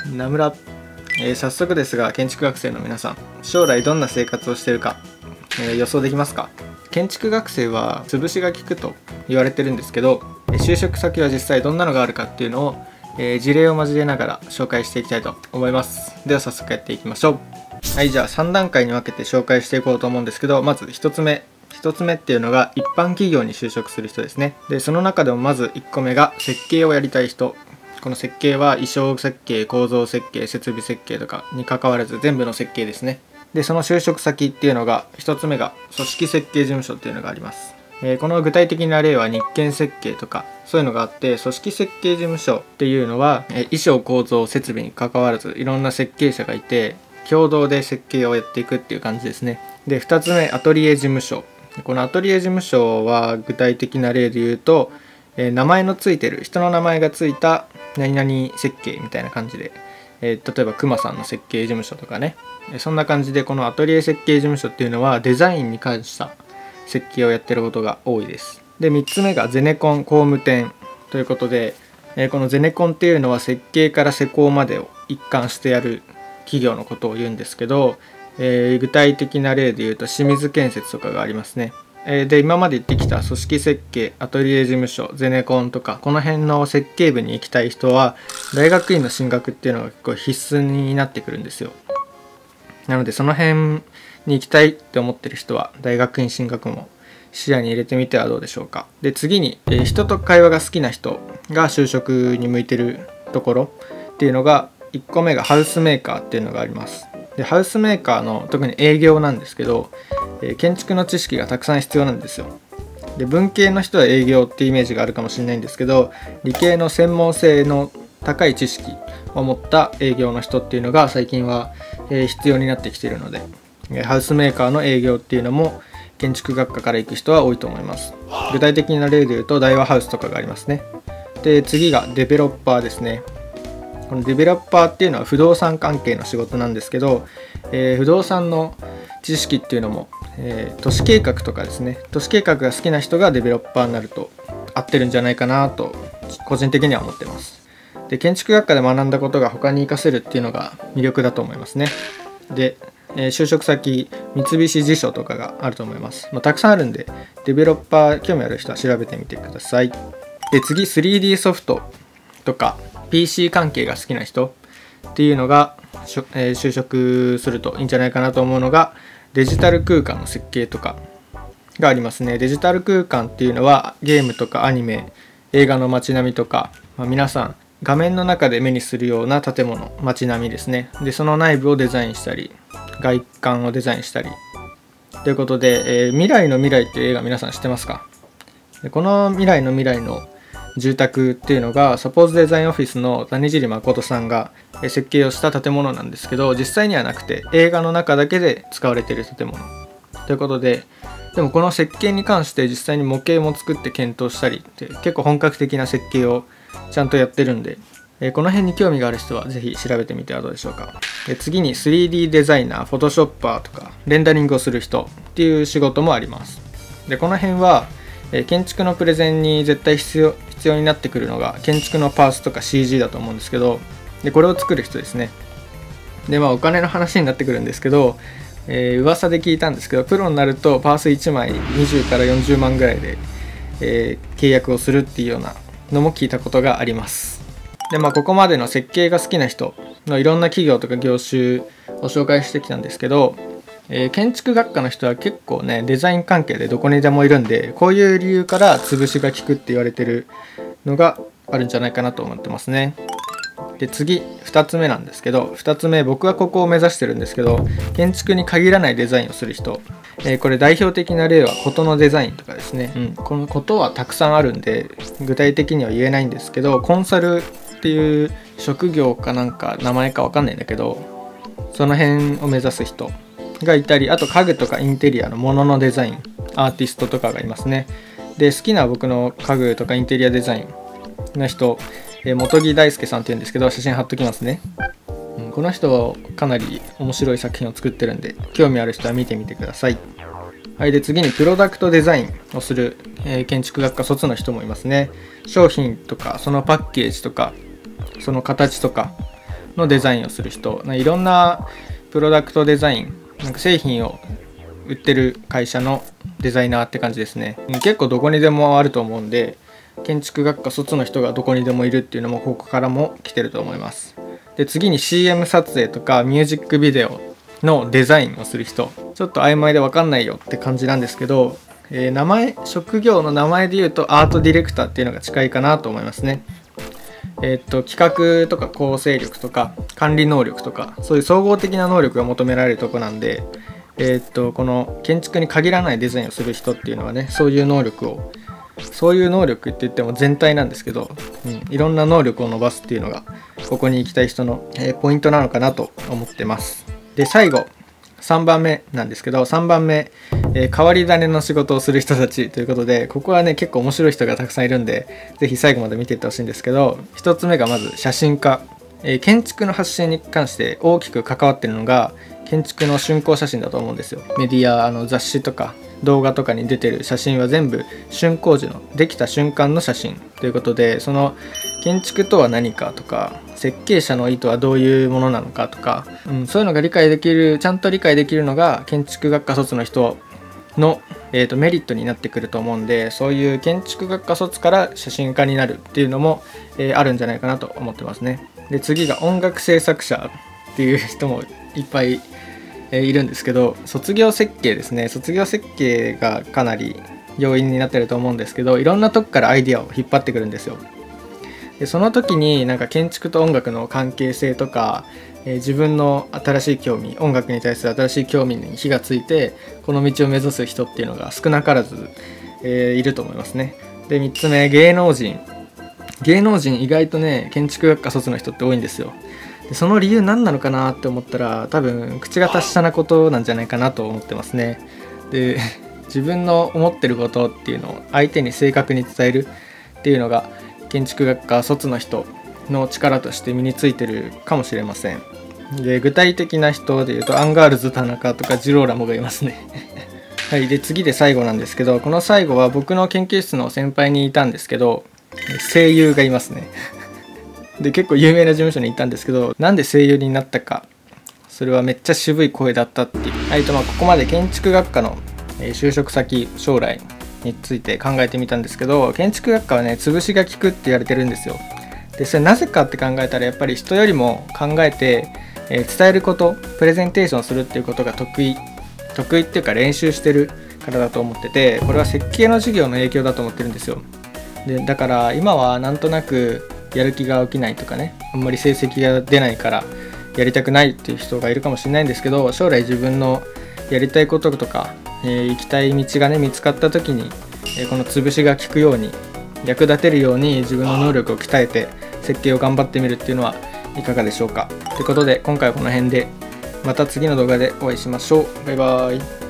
名村、早速ですが建築学生の皆さん、将来どんな生活をしているか、予想できますか？建築学生は潰しが効くと言われてるんですけど、就職先は実際どんなのがあるかっていうのを、事例を交えながら紹介していきたいと思います。では早速やっていきましょう。はい、じゃあ3段階に分けて紹介していこうと思うんですけど、まず1つ目っていうのが一般企業に就職する人ですね。でその中でもまず1個目が設計をやりたい人。この設計は衣装設計、構造設計、設備設計とかに関わらず全部の設計ですね。でその就職先っていうのが、1つ目が組織設計事務所っていうのがあります。この具体的な例は日建設計とかそういうのがあって、組織設計事務所っていうのは衣装構造設備に関わらずいろんな設計者がいて共同で設計をやっていくっていう感じですね。で2つ目、アトリエ事務所。このアトリエ事務所は具体的な例で言うと、名前のついてる人の名前がついた何々設計みたいな感じで、例えばクマさんの設計事務所とかね、そんな感じでこのアトリエ設計事務所っていうのはデザインに関した設計をやってることが多いです。で3つ目がゼネコン工務店ということで、このゼネコンっていうのは設計から施工までを一貫してやる企業のことを言うんですけど、具体的な例で言うと清水建設とかがありますね。で今まで言ってきた組織設計、アトリエ事務所、ゼネコンとかこの辺の設計部に行きたい人は大学院の進学っていうのが結構必須になってくるんですよ。なのでその辺に行きたいって思ってる人は大学院進学も視野に入れてみてはどうでしょうか。で次に、人と会話が好きな人が就職に向いてるところっていうのが、1個目がハウスメーカーっていうのがあります。でハウスメーカーの特に営業なんですけど、建築の知識がたくさん必要なんですよ。で文系の人は営業っていうイメージがあるかもしれないんですけど、理系の専門性の高い知識を持った営業の人っていうのが最近は、必要になってきているので、ハウスメーカーの営業っていうのも建築学科から行く人は多いと思います。具体的な例で言うと大和ハウスとかがありますね。で次がデベロッパーですね。このデベロッパーっていうのは不動産関係の仕事なんですけど、不動産の知識っていうのも、都市計画とかですね、都市計画が好きな人がデベロッパーになると合ってるんじゃないかなと個人的には思ってます。で建築学科で学んだことが他に活かせるっていうのが魅力だと思いますね。で、就職先三菱地所とかがあると思います。たくさんあるんでデベロッパー興味ある人は調べてみてください。で次 3D ソフトとか PC 関係が好きな人っていうのが、就職するといいんじゃないかなと思うのがデジタル空間の設計とかがありますね。デジタル空間っていうのはゲームとかアニメ、映画の街並みとか、皆さん画面の中で目にするような建物、街並みですね。でその内部をデザインしたり外観をデザインしたりということで、未来の未来っていう映画皆さん知ってますか？でこの未来の未来の住宅っていうのがサポーズデザインオフィスの谷尻誠さんが設計をした建物なんですけど、実際にはなくて映画の中だけで使われている建物ということで、でもこの設計に関して実際に模型も作って検討したりって結構本格的な設計をちゃんとやってるんで、この辺に興味がある人はぜひ調べてみてはどうでしょうか。次に 3D デザイナー、フォトショッパーとかレンダリングをする人っていう仕事もあります。でこの辺は建築のプレゼンに絶対必要になってくるのが建築のパーツとか CG だと思うんですけど、でこれを作る人ですね。でお金の話になってくるんですけど、噂で聞いたんですけど、プロになるとパース1枚20から40万ぐらいで、契約をするっていうようなのも聞いたことがあります。でここまでの設計が好きな人のいろんな企業とか業種を紹介してきたんですけど、建築学科の人は結構ねデザイン関係でどこにでもいるんで、こういう理由から潰しが効くって言われてるのがあるんじゃないかなと思ってますね。で次2つ目なんですけど、2つ目僕はここを目指してるんですけど、建築に限らないデザインをする人、これ代表的な例はことのデザインとかですね、このことはたくさんあるんで具体的には言えないんですけど、コンサルっていう職業かなんか名前か分かんないんだけど、その辺を目指す人がいたり、あと家具とかインテリアのもののデザインアーティストとかがいますね。で好きな僕の家具とかインテリアデザインの人、本木大輔さんっていうんですけど、写真貼っときますね。この人はかなり面白い作品を作ってるんで興味ある人は見てみてください。はい、で次にプロダクトデザインをする、建築学科卒の人もいますね。商品とかそのパッケージとかその形とかのデザインをする人、いろんなプロダクトデザイン、なんか製品を売ってる会社のデザイナーって感じですね。結構どこにでもあると思うんで、建築学科卒の人がどこにでもいるっていうのもここからも来てると思います。で、次に CM 撮影とかミュージックビデオのデザインをする人、ちょっと曖昧で分かんないよって感じなんですけど、職業の名前で言うとアートディレクターっていうのが近いかなと思いますね。企画とか構成力とか管理能力とか、そういう総合的な能力が求められるとこなんで、この建築に限らないデザインをする人っていうのはね、そういう能力って言っても全体なんですけど、いろんな能力を伸ばすっていうのがここに行きたい人の、ポイントなのかなと思ってます。で、最後3番目なんですけど、3番目、変わり種の仕事をする人たちということで、ここはね結構面白い人がたくさんいるんで、ぜひ最後まで見ていってほしいんですけど、1つ目がまず写真家。建築の発信に関して大きく関わってるのが建築の竣工写真だと思うんですよ。メディア、雑誌とか動画とかに出てる写真は全部竣工時のできた瞬間の写真ということで、その建築とは何かとか、設計者の意図はどういうものなのかとか、そういうのがちゃんと理解できるのが建築学科卒の人の、メリットになってくると思うんで、そういう建築学科卒から写真家になるっていうのも、あるんじゃないかなと思ってますね。で、次が音楽制作者っていう人もいっぱいいるんですけど、卒業設計ですね。卒業設計がかなり要因になってると思うんですけど、いろんなとこからアイディアを引っ張ってくるんですよ。で、その時になんか建築と音楽の関係性とか、自分の新しい興味、音楽に対する新しい興味に火がついてこの道を目指す人っていうのが少なからず、いると思いますね。で、3つ目、芸能人意外とね建築学科卒の人って多いんですよ。で、その理由何なのかなって思ったら、多分口が達者なことなんじゃないかなと思ってますね。で、自分の思ってることっていうのを相手に正確に伝えるっていうのが建築学科卒の人の力として身についてるかもしれません。で、具体的な人でいうとアンガールズ田中とかジローラモがいますね。はい。で、次で最後なんですけど、この最後は僕の研究室の先輩にいたんですけど、声優がいますね。で、結構有名な事務所にいたんですけど、なんで声優になったか、それはめっちゃ渋い声だったっていう。はい。と、ここまで建築学科の就職先、将来について考えてみたんですけど、建築学科はね潰しが効くって言われてるんですよ。で、それなぜかって考えたら、やっぱり人よりも考えて、伝えること、プレゼンテーションするっていうことが得意っていうか練習してるからだと思ってて、これは設計の授業の影響だと思ってるんですよ。で、だから今はなんとなくやる気が起きないとかね、あんまり成績が出ないからやりたくないっていう人がいるかもしれないんですけど、将来自分のやりたいこととか、行きたい道がね見つかった時に、この潰しが効くように役立てるように自分の能力を鍛えて設計を頑張ってみるっていうのはいかがでしょうか。ということで今回はこの辺で、また次の動画でお会いしましょう。バイバーイ。